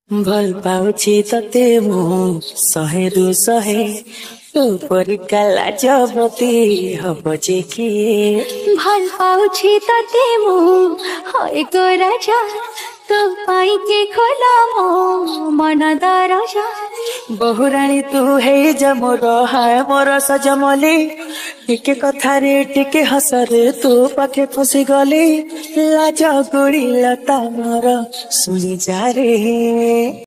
भल पाउछि तते मु शहेरु शहे तू परिका लाजवती हब जे किए भल पाउछि तते मु हाय गो राजा तो पाई के खोला मो मन दरजा बहुराणी तू हे जा मोर हाय मोर सजमली टिके कथारे टिके हसरे तू पाखे फसी गली लाज गुड़ी लता मोर सुनी जा रे।